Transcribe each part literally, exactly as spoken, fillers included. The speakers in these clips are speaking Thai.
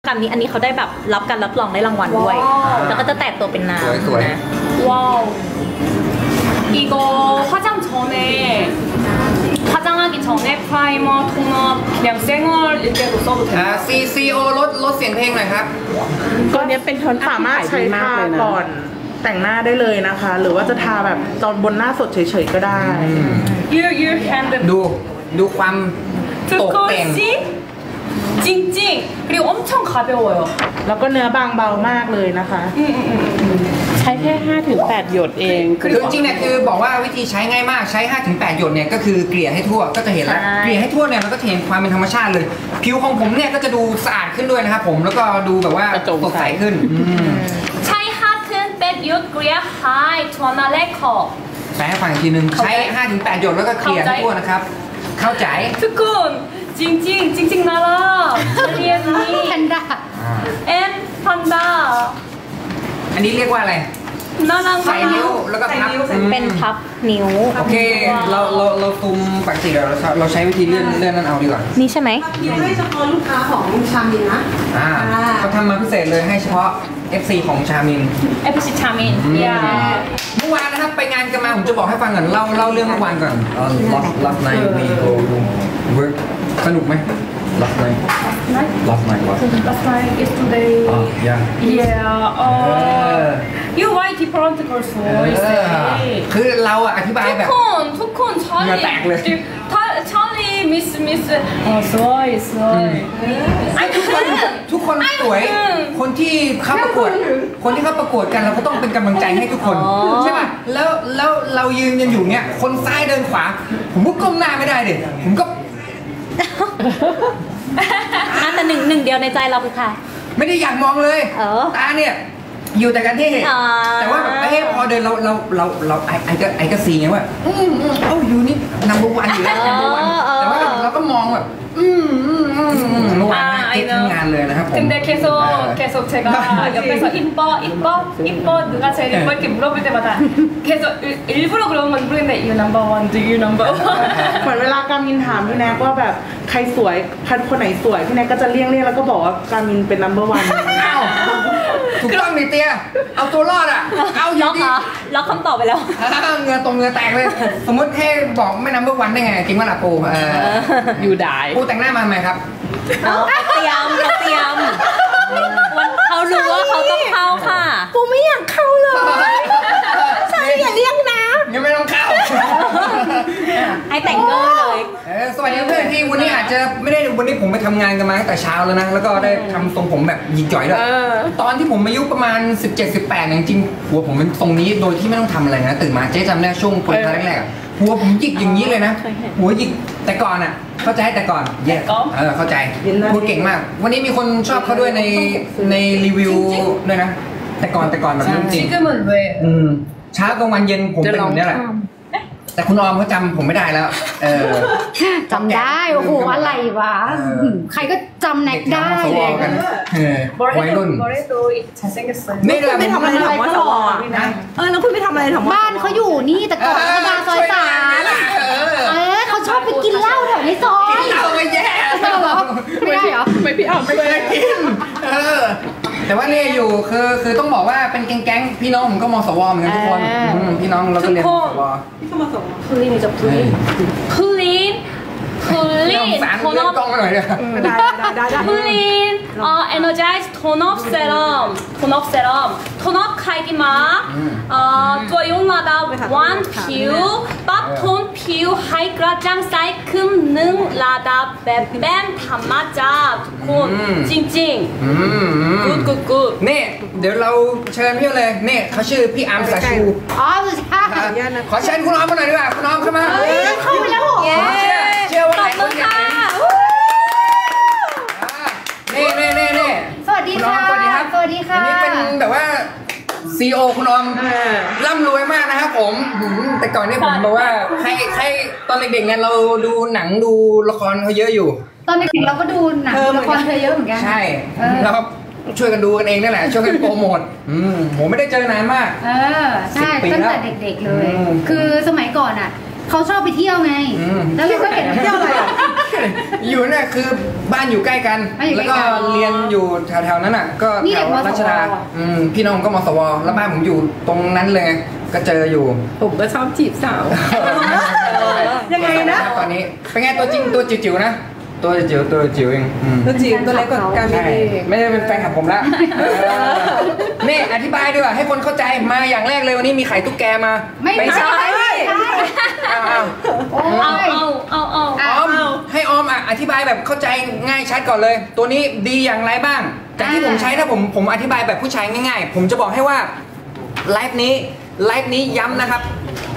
กันนี้อันนี้เขาได้แบบรับการรับรองได้รางวัลด้วยแล้วก็จะแตกตัวเป็นน้ำนะว้าว이거 화장 전에 화장하기 전에 프라이머, 톤업 그냥 쌩얼일 때도 써도 돼요. อ่า ซี ซี โอ ลดลดเสียงเพลงหน่อยครับตัวนี้เป็นโทนสามารถใช้ทาก่อนแต่งหน้าได้เลยนะคะ หรือว่าจะทาแบบตอนบนหน้าสดเฉยๆก็ได้ You you hand ดูดูความตกแต่ง 찡찡 그리고 엄청 가벼워요. แล้วก็เนื้อบางเบามากเลยนะคะใช้แค่ห้าถึงแปดหยดเองคือจริงๆเนี่ยคือบอกว่าวิธีใช้ง่ายมากใช้ ห้าถึงแปด หยดเนี่ยก็คือเกลี่ยให้ทั่วก็จะเห็นแล้วเกลี่ยให้ทั่วเนี่ยเราก็เห็นความเป็นธรรมชาติเลยผิวของผมเนี่ยก็จะดูสะอาดขึ้นด้วยนะครับผมแล้วก็ดูแบบว่าสดใสขึ้นใช้ 하튼 백หยดเกลี่ยให้ทั่วหน้าเลยค่ะแปลให้ฟังอีกทีนึงใช้ ห้าถึงแปด หยดแล้วก็เกลี่ยให้ทั่วนะครับเข้าใจทุกคนจริงจริงจริงจริงน่ารักเรียนนี่แพนด้าเอ็นแพนด้าอันนี้เรียกว่าอะไรน่ารักใส่นิ้วแล้วก็พับเป็นพับนิ้วโอเคเราเราเราซูมปกติเราเราใช้วิธีเลื่อนเลื่อนนั่นเอาดีกว่านี่ใช่ไหมให้เฉพาะลูกค้าของชามินนะอ่าเขาทำมาพิเศษเลยให้เฉพาะ เอฟ ซี ของชามินเอฟ ซี ชามินเมื่อวานนะครับไปงานกันมาผมจะบอกให้ฟังก่อนเล่าเล่าเรื่องเมื่อวานก่อน last last night we go work สนุกไหม last night last night what last night yesterday yeah yeah oh you why different girls voice คือเราอะอธิบายแบบทุกคนทุกคนชาลีแตกเลยชาลีมิสมิสอ๋อสวยสวยทุกคนทุกคนสวยคนที่เข้าประกวดคนที่เข้าประกวดกันเราก็ต้องเป็นกำลังใจให้ทุกคนใช่ป่ะแล้วแล้วเรายืนกันอยู่เนี่ยคนซ้ายเดินขวาผมก็ก้มหน้าไม่ได้เด็ผมก็แต่หนึ่งหนึ่งเดียวในใจเราคือใครไม่ได้อยากมองเลยตาเนี่ยอยู่แต่กันที่แต่ว่าแบบเอ้พอเดินเราเราเราเราไอ้ไอ้ก็ไอ้ก็ซีไงว่าอืมอืมเอ้าอยู่นี่นัมเบอร์วันอยู่แล้วนัมเบอร์วันแต่ว่าเราก็มองแบบอืมอืมอืมเมื่อวานเก็บทั้งงานเลยนะครับผม 근데계속계속제가옆에서이뻐이뻐이뻐 누가 제일 이뻐 이렇게 물어볼 때마다 계속일부러 그런 건 모르겠는데 you number one do you number one เหมือนเวลาการมินถามพี่แนกว่าแบบใครสวยคนไหนสวยพี่แนกก็จะเลี่ยงเลี่ยงแล้วก็บอกว่าการมินเป็น number one ถูกต้องนี่เตี้ยเอาตัวรอดอ่ะเอาอยู่ดีล็อกคำตอบไปแล้วเงือตรงเงือแตกเลยสมมติให้บอกไม่นัมเบอร์วันได้ไงจริงว่าล่ะปูอยู่ได้ปูแต่งหน้ามาไหมครับเขาเตรียมเขาเตรียมวันเขารู้ว่าเขาต้องเข้าค่ะปูไม่อยากเข้าเลยใช่อย่าเรียกนะยังไม่ต้องเข้าให้แต่งเกอร์เลยสวัสดีเพื่อนที่วันนี้อาจจะไม่ได้วันนี้ผมไปทำงานกันมาตั้งแต่เช้าแล้วนะแล้วก็ได้ทำทรงผมแบบหยิกจ่อยด้วยตอนที่ผมอายุประมาณ สิบเจ็ด สิบแปด จริงๆหัวผมเป็นทรงนี้โดยที่ไม่ต้องทำอะไรนะตื่นมาเจ๊จำได้ช่วงคนแรกๆหัวผมหยิกอย่างนี้เลยนะหัวหยิกแต่ก่อนอ่ะเข้าใจแต่ก่อนเย่เออเข้าใจพูดเก่งมากวันนี้มีคนชอบเขาด้วยในในรีวิวด้วยนะแต่ก่อนแต่ก่อนแบบจริงอืมเช้ากลางวันเย็นผมเป็นแบบนี้แหละแต่คุณออมเขาจำผมไม่ได้แล้วเออจำได้โอ้โหอะไรวะใครก็จำแน็กได้เลยกันวัยรุ่นนี่เลยไม่ทำอะไรถามว่าสวนะเออแล้วคุณไปทำอะไรถามว่าบ้านเขาอยู่นี่แต่ก่อนเขามาซอยสามเออเขาชอบไปกินเหล้าแถวในซอยเหล้าไม่แย่ไม่ได้เหรอไม่พี่อ้ำไม่ได้กินเออแต่ว่าเนี่ยอยู่คือคือต้องบอกว่าเป็นแก๊งๆพี่น้องผมก็มสวเหมือนกันทุกคนพี่น้องเราก็เรียนมสวพี่ก็มสวพลีนจะพลีนพลีนพลีนโทนอฟต้องหน่อยเลยได้ได้ได้พลีนอ่า energize tone of serum tone of serum tone of khai đi màอ่าตัวยุ่งมาดาววันผิวปั๊บโทนผิวให้กระจ่างใสขึ้นหนึ่งระดับแบบแบบธรรมชาติทุกคนจริงๆ good good good นี่เดี๋ยวเราเชิญพี่เลยนี่เขาชื่อพี่อาร์มสาชูอ๋อใช่ขอเชิญคุณน้องมาหน่อยดีกว่าคุณน้องเข้ามาเข้าไปแล้วเหรอเชื่อว่าหลายคนอยากเห็นนี่นี่นี่นี่สวัสดีค่ะสวัสดีครับสวัสดีค่ะอันนี้เป็นแบบว่าซีโอคุณออมร่ำรวยมากนะครับผมแต่ก่อนนี้ผมบอกว่าใครใครตอนเด็กๆเนี่ยเราดูหนังดูละครเขาเยอะอยู่ตอนเด็กๆเราก็ดูหนังละครเธอเยอะเหมือนกันใช่แล้วก็ช่วยกันดูกันเองนั่นแหละช่วยกันโปรโมทอืมผมไม่ได้เจอนานมากเออใช่ตั้งแต่เด็กๆเลยคือสมัยก่อนอ่ะเขาชอบไปเที่ยวไงแล้วเราก็เห็นเที่ยวอะไรอยู่เนี่ยคือบ้านอยู่ใกล้กัน แล้วก็เรียนอยู่แถวๆนั้นอ่ะ ก็แถวรัชดาอืมพี่น้องก็มสวแล้วบ้านผมอยู่ตรงนั้นเลยก็เจออยู่ผมก็ชอบจีบสาวยังไงนะตอนนี้เป็นไงตัวจริงตัวจิ๋วๆนะตัวจิ๋วตัวจิ๋วเองอืมตัวจีบตัวเล็กกว่ากันใช่ไม่ได้เป็นแฟนคลับผมละนี่อธิบายดีกว่าให้คนเข้าใจมาอย่างแรกเลยวันนี้มีไข่ตุ๊กแกมาไม่ใช่เอาเอาโอ้เอายเอาเอาเอาออมให้ออมอ่ะอธิบายแบบเข้าใจง่ายชัดก่อนเลย ตัวนี้ดีอย่างไรบ้างจากที่ผมใช้ถ้าผมผมอธิบายแบบผู้ชายง่ายๆผมจะบอกให้ว่าไลฟ์นี้ไลฟ์นี้ย้ำนะครับ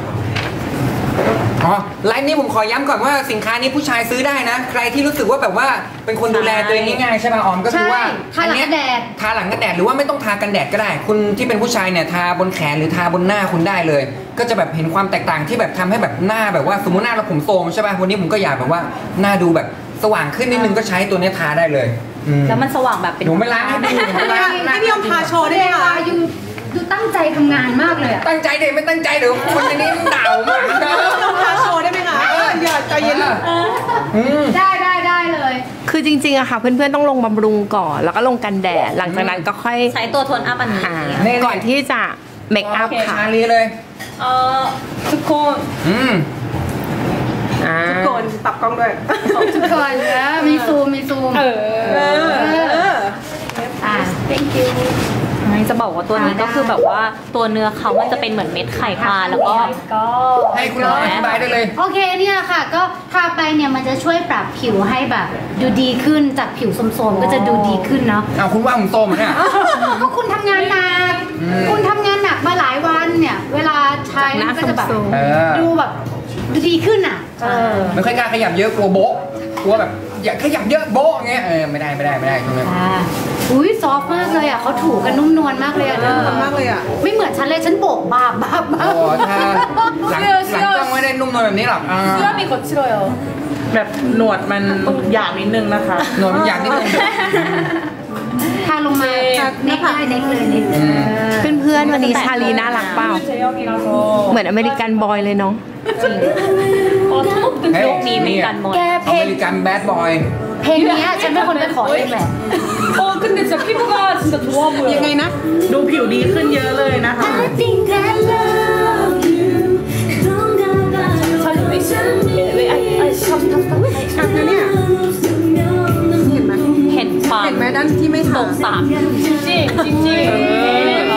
อ๋อไลฟ์นี้ผมขอย้ำก่อนว่าสินค้านี้ผู้ชายซื้อได้นะ ใครที่รู้สึกว่าแบบว่าเป็นคนดูแลตัวเองง่ายๆใช่ไหมออมก็คือว่าทาหลังกันแดดทาหลังกันแดดหรือว่าไม่ต้องทากันแดดก็ได้ คุณที่เป็นผู้ชายเนี่ยทาบนแขนหรือทาบนหน้าคุณได้เลย ก็จะแบบเห็นความแตกต่างที่แบบทำให้แบบหน้าแบบว่าสมมติหน้าเราผมโทรมใช่ป่ะวันนี้ผมก็อยากแบบว่าหน้าดูแบบสว่างขึ้นนิดนึงก็ใช้ตัวนี้ทาได้เลยอืมแล้วมันสว่างแบบเป็นหนูไม่ล้างให้ดูหนูไม่ล้างให้พี่ยอมทาโชว์ได้ไหมคะยูดูตั้งใจทำงานมากเลยอะตั้งใจเด็ไม่ตั้งใจเดี๋ยวคนในนี้มันด่ามากนะยอมทาโชว์ได้ไหมคะอย่าใจเย็นอืมได้ได้ได้เลยคือจริงๆอะค่ะ เพื่อนๆต้องลงบำรุงก่อน แล้วก็ลงกันแดด หลังจากนั้นก็ค่อยใช้ตัวโทนอัพอันนี้อ่าก่อนที่จะเมคอัพค่ะชาลีเลยเอ่อทุกคนอืมอ่าโกนปรับกล้องด้วยทุกคนนะมีซูมมีซูมเอออ่า thank you จะบอกว่าตัวนี้ก็คือแบบว่าตัวเนื้อเขามันจะเป็นเหมือนเม็ดไข่ปลาแล้วก็ให้คุณหมออธิบายได้เลยโอเคเนี่ยค่ะก็ทาไปเนี่ยมันจะช่วยปรับผิวให้แบบดูดีขึ้นจากผิวโทรมๆก็จะดูดีขึ้นเนาะเอาคุณว่าผมโตมเนี่ยก็คุณทำงานหนักอืมคุณทำงานหนักมาหลายวันเนี่ย เวลาใช้มันก็จะแบบเออดูแบบดูดีขึ้นอ่ะเออไม่ค่อยกล้าขยับเยอะกลัวโบ๊ะกลัวแบบอยากขยับเยอะโบ๊ะอย่างเงี้ยเออไม่ได้ไม่ได้ไม่ได้ตรงนี้อ่าอุ้ยซอฟต์มากเลยอ่ะเขาถูกันนุ่มนวลมากเลยอ่ะเธอมากเลยอ่ะไม่เหมือนฉันเลยฉันโบกบาบบาบบาโอ้บถ้าหลังหลังกล้องไม่ได้นุ่มนวลแบบนี้หรอกอ่า 수염이 거칠어요 แบบหนวดมันหยาบนิดนึงนะคะหนวดมันอยากนิดนึงทาลงมาเน็กได้เน็กเลยเน็กเลยเพื่อนๆวันนี้ชาลีน่ารักเปล่า 제형이라서 เหมือนอเมริกันบอยเลยเนาะ 어 토너도 เฮ้ยโลกนี้มีกันหมดแกเพอลเมงริกันแบดบอยเพลงเนี้ยฉันเป็นคนไปขอเองแหละ 어 근데 진짜 피부가 진짜 좋아 ยังไง 보여 นะดูผิวดีขึ้นเยอะเลยนะคะ I think I love you 잘 왜, 왜, 아, 아, 탑, 탑, 탑. ชัดนะเนี่ย เห็นไหมเห็นความเห็นไหมด้านที่ไม่ตทากสาม 찡찡, 찡찡. 어.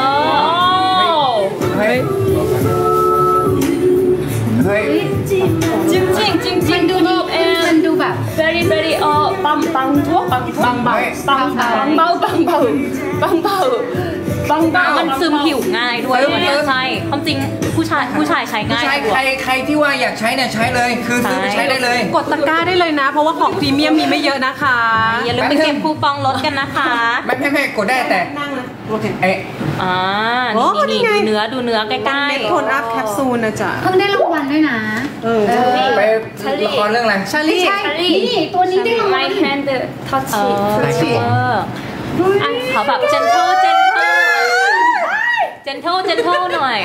เฮ้ยเฮ้ย 찡찡, มัน 찡찡. ดูดี 굿 มัน and ดูแบบ very, very, 어, 빵, 빵 투어? 빵 투어? 빵, 빵, 빵, 빵, 빵, 빵, 빵, 빵, 빵, 빵, มัน 빵, ซึม 빵. ผิวง่ายด้วยวันนี้ใช่ความจริงผู้ชายผู้ชายใช้ผู้ง่ายชายกใครว่าใครที่ว่าอยากใช้เนี่ยใช้เลยคือซื้อไปใช้ได้เลยกดตะกร้าได้เลยนะ เพราะว่าของพรีเมียมมีไม่เยอะนะคะอย่าลืมไปเก็บคูปองลดกันนะคะไม่ไม่ไม่กดได้แต่โอเคเอ๊ะอ่าโอ้นี่นี่ไงดูเนื้อดูเนื้อใกล้เม็ดโทนอัพแคปซูลนะจ๊ะเพิ่งได้รางวัลด้วยนะเออเออไปละครเรื่องอะไรชาไม่ลีใช่นี่ตัวนี้ได้รางวัล My hand ๆเอ touch. อเอออ่ะเขาแบบเจนเทลเจนเทลเจนเทลเจนเทลหน่อย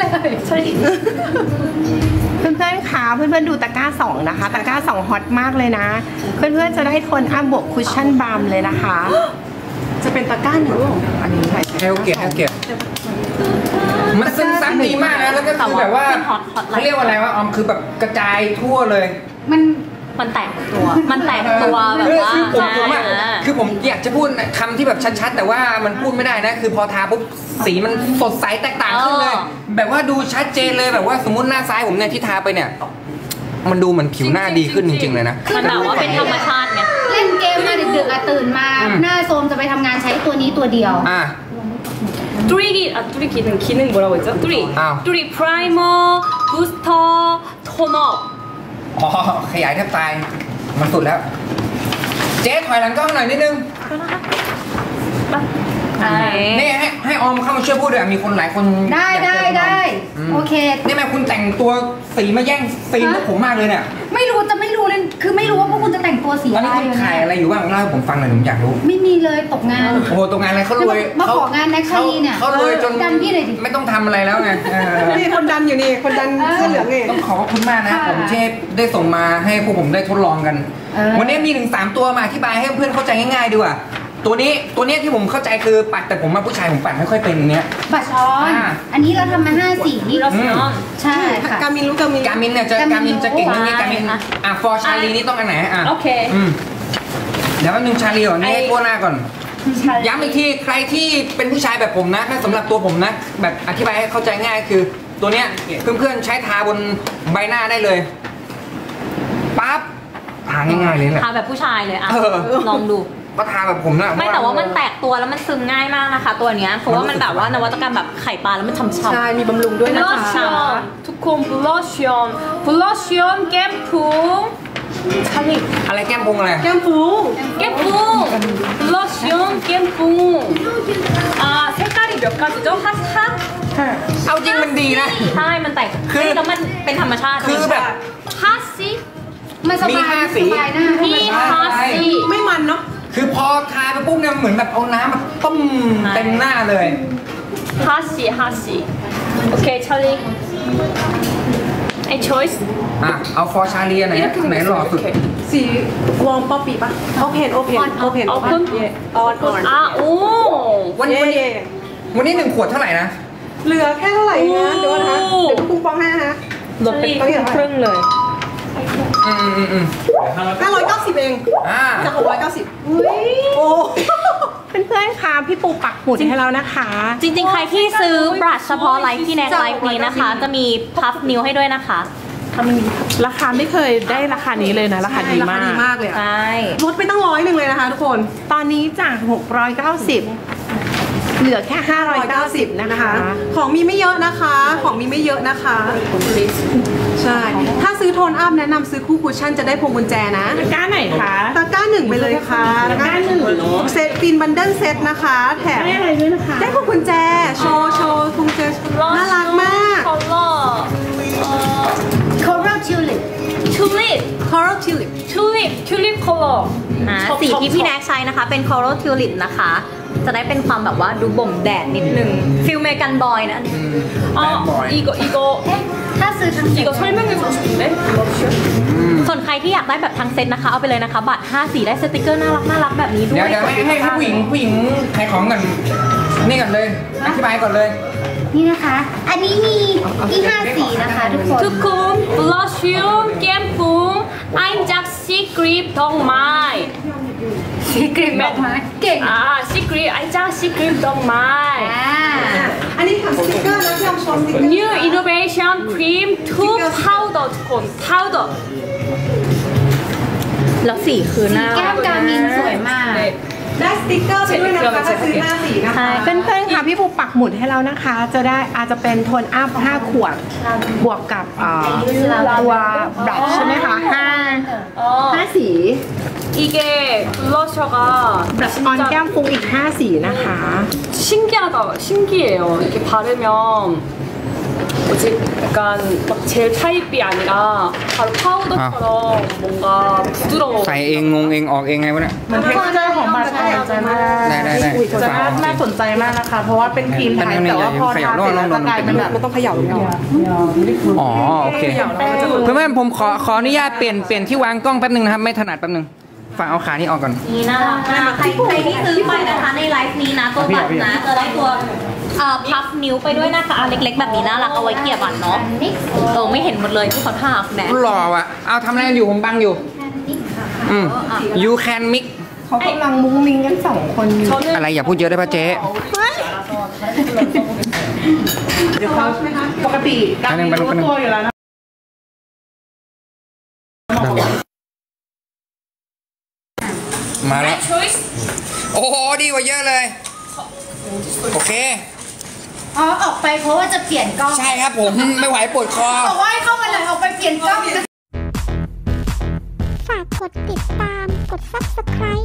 เพื่อนๆคะเพื่อนๆดูตะกร้าสองนะคะ ตะกร้าสองฮอตมากเลยนะ เพื่อนๆจะได้โทนอัพบวกคุชชั่นบาล์มเลยนะคะจะเป็นตะกร้าหนึ่งอันนี้ใครเฮลเกียร์เฮลเกียร์มันซึมซับดีมากนะแล้วก็คือแบบว่าเป็น hot hot เขาเรียกว่าอะไรวะออมคือแบบกระจายทั่วเลยมันมันแตกตัว มันแตกตัวแบบคือว่าคือผมผมอะอ่าคือผมอยากจะพูดคำที่แบบชัดๆ แต่ว่ามันพูดไม่ได้นะ คือพอทาปุ๊บสีมันสดใสแตกต่างขึ้นเลย แบบว่าดูชัดเจนเลยแบบว่าสมมติหน้าซ้ายผมเนี่ยที่ทาไปเนี่ย มันดูเหมือนผิวหน้าดีขึ้นจริงๆเลยนะมันแบบว่าเป็นธรรมชาติไงเล่นเกมมาดึกๆอะตื่นมาอืมหน้าโซมจะไปทำงานใช้ตัวนี้ตัวเดียวอ่ะ 뚜리 기, 아, 뚜리 기능, 기능 뭐라고 했죠? 뚜리. 아. 뚜리 프라이머, 부스터, 톤업. อ๋อขยายแทบตายมันสุดแล้ว เจ๊ถอยหลังกล้องหน่อยนิดนึงค่ะนี่ให้ให้ออมเข้ามาช่วยพูดด้วยมีคนหลายคนได้อยากได้เจอคุณออมได้อืมโอเคนี่แม่คุณแต่งตัวสีมาแย่งซีนพวกผมมากเลยเนี่ยไม่รู้จะไม่รู้เลยคือไม่รู้ว่าพวกคุณจะแต่งตัวสีตอนอะไรนี้คุณถ่ายอะไรอยู่บ้างเล่าให้ผมฟังหน่อยผมอยากรู้ไม่มีเลยตกงานโอ้โหตรงงานอะไรเขารวยมาของานแน็กชาลีเนี่ยเขารวยจนดันพี่หน่อยดิไม่ต้องทำอะไรแล้วไงเออนี่คนดันอยู่นี่ คนดันเสื้อเหลืองนี่ต้องขอบคุณมากนะค่ะผมเชฟได้ส่งมาให้พวกผมได้ทดลองกันเออวันนี้มีถึงสามตัวมาอธิบายให้เพื่อนเข้าใจง่ายๆดีกว่าตัวนี้ตัวนี้ที่ผมเข้าใจคือปัดแต่ผมมาผู้ชายผมปัดไม่ค่อยเป็นอย่างเนี้ยบัตรช้อนอ่าอันนี้เราทำมาห้าสี 그러면 ใช่ค่ะการมินรู้การมินการมินเนี่ยจะการมินจะเก่งเรื่องนี้การมินอ่ะฟอร์ชาลีนี่ต้องอันไหนอ่ะโอเคอืมเดี๋ยวแป๊บนึงชาลีก่อนนี่ให้ตัวหน้าก่อน ย้ำอีกทีใครที่เป็นผู้ชายแบบผมนะถ้าสำหรับตัวผมนะ แบบอธิบายให้เข้าใจง่ายคือตัวเนี้ยเพื่อนๆใช้ทาบนใบหน้าได้เลยปั๊บทาง่ายๆเลยแหละทาแบบผู้ชายเลยอ่ะเออลองดูก็ทาแบบผมนะไม่แต่ว่ามันแตกตัวแล้วมันซึมง่ายมากนะคะ ตัวเนี้ยเพราะว่ามันแบบว่านวัตกรรมแบบไข่ปลาแล้วมันฉ่ำใช่ มีบำรุงด้วยนะคะ 블러션 두콘 블러션 블러션 갬풍 찰리 อะไรแก้มพุงอะไรแก้มฟู 갬풍 블러션 갬풍 아 색깔이 몇 가지죠? 하, 하? เอาจริงมันดีนะๆใช่มันแตกคือแล้วมันเป็นธรรมชาติคือแบบ 하씨? มันสมีบายห้าสีสบายหน้า 이 하씨 ไม่มันเนาะคือพอทาไปปุ๊บเนี่ยเหมือนแบบเอาน้ำมาต้มเต็มหน้าเลย 하씨 하씨 오케이 찰리 이 초이스 อ่ะเอาฟอร์ชาลีไหนไหนหล่อสุดสีวอร์มป๊อปปี้ปะโอเพนโอเพนโอเพน 오픈 ออนออน 아오 วันเย่นี้เย่วันนี้หนึ่งขวดเท่าไหร่นะเหลือแค่เท่าไหร่นะเดี๋ยวนะคะเดี๋ยวปุ้งปองให้นะลดเป็นครึ่งเลยอืมอืมอืมห้าร้อยเก้าสิบเองอ่าจากหกร้อยเก้าสิบโอ้เพื่อนๆคะพี่ปูปักหมุดให้เรานะคะจริงๆ ใครที่ซื้อบรัชเฉพาะไลฟ์ที่แนกไลฟ์นี้นะคะ จะมีพัฟนิ้วให้ด้วยนะคะราคาไม่เคยได้ราคานี้เลยนะ ราคาดีมากราคาดีมากเลยอะใช่ลดไปตั้งร้อยหนึ่งเลยนะคะทุกคนตอนนี้จาก หกร้อยเก้าสิบ เหลือแค่ ห้าร้อยเก้าสิบนะนะคะ คะของมีไม่เยอะนะคะ ของมีไม่เยอะนะคะ ใช่ ถ้าซื้อโทนอัพแนะนำซื้อคู่คุชชั่นจะได้พวงกุญแจนะตะกร้าไหนคะตะกร้าหนึ่งไปเลยค่ะตะกร้าหนึ่งเซตฟินบันเดิลเซตนะคะ แถมได้อะไรด้วยนะคะได้พวงกุญแจ โชว์ โชว์พวงกุญแจน่ารักมาก 컬러 어, Coral Tulip 튤립 Coral Tulip 튤립 튤립 컬러 อ่าสีที่พี่แนกใช้นะคะเป็น Coral Tulip นะคะ จะได้เป็นความแบบว่าดูบ่มแดดนิดนึงฟิลเมกันบอยนะ 아 이거 이거 ถ้าซื้อทั้งเซ็ต 이거 설명해 주고 싶은데 블러션 ส่วนใครที่อยากได้แบบทั้งเซตนะคะ เอาไปเลยนะคะ บัตรห้าสีได้สติกเกอร์น่ารักน่ารักแบบนี้ด้เดี๋ยววยเดี๋ยวให้ให้ให้ผู้หญิงผู้หญิงขายของก่อนนี่ก่อนเลยอธิบายก่อนเลยนี่นะคะ อันนี้มีมีห้าสีนะคะทุกคน 두콘 블러션 갬풍 아임작 시크릿 덕마이 สีกรีบดอกไม้เก่ง 아 시크릿 아임작 시크릿 덕마이 อ่าอันนี้ทำสติ๊กเกอร์นะพี่ลองโชว์สติ๊กเกอร์ New innovation cream to powder 두콘 powder แล้วสีคือหน้าแก้มกามินสวยมาก 네 ได้สติ๊กเกอร์ไปด้วยนะคะถ้าซื้อห้าสีนะคะเพื่อนๆค่ะพี่ปูปักหมุดให้เรานะคะ จะได้อาจจะเป็นโทนอัพห้าขวด บวกกับเอ่อตัวบรัชใช่ไหมคะห้า 어, ห้าสี 이게 블러셔가 บรัชออนแก้มฟุ้งอีกห้าสีนะคะ 신기하다 신기해요 이렇게 바르면 뭐지 약간 막 젤 타입이 아니라 바로 파우더처럼 뭔가 부드러워 ใส่เองงงเองออกเองไงวะเนี่ยเหมือนเท็กซ์เจอร์ของบรัชน่าสนใจมากได้ได้ได้จะน่าน่าสนใจมากนะคะ เพราะว่าเป็นครีมไทยแต่ว่าพอทาเสร็จแล้วจะกลายเป็นแบบมันต้องเขย่าเนาะอ๋อโอเคเพื่อนๆผมขอขออนุญาตเปลี่ยนเปลี่ยนที่วางกล้องแป๊บนึงนะครับไม่ถนัดแป๊บนึงฝากเอาขานี้ออกก่อนนี่น่ารักมากใครใครที่ซื้อไปนะคะในไลฟ์นี้นะตัวบัตรนะจะได้ตัวเอ่อพัฟนิ้วไปด้วยนะคะอันเล็กๆแบบนี้น่ารักเอาไว้เกี่ยบัตรเนาะเออไม่เห็นหมดเลยที่เขาทาแดดหล่อว่ะเอาทำอะไรกันอยู่ผมบังอยู่อืม you can mix เขากำลังมุ้งมิ้งกันสองคนอยู่ 저는 อะไรอย่าพูดเยอะได้ป่ะเจ๊เดี๋ยวเขาปกติกามินรู้ตัวอยู่แล้วนะมาแล้ว choice โอ้โหดีกว่าเยอะเลยโอเคอ๋อออกไปเพราะว่าจะเปลี่ยนกล้องใช่ครับผมไม่ไหวปวดคอบอกว่าให้เข้ามาเลยออกไปเปลี่ยนกล้องฝากกดติดตาม กด ซับสไครบ์